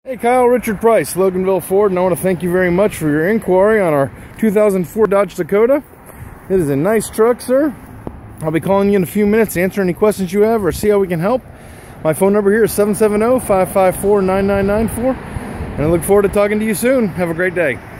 Hey Kyle, Richard Price, Loganville Ford, and I want to thank you very much for your inquiry on our 2004 Dodge Dakota. It is a nice truck, sir. I'll be calling you in a few minutes to answer any questions you have or see how we can help. My phone number here is 770-554-9994, and I look forward to talking to you soon. Have a great day.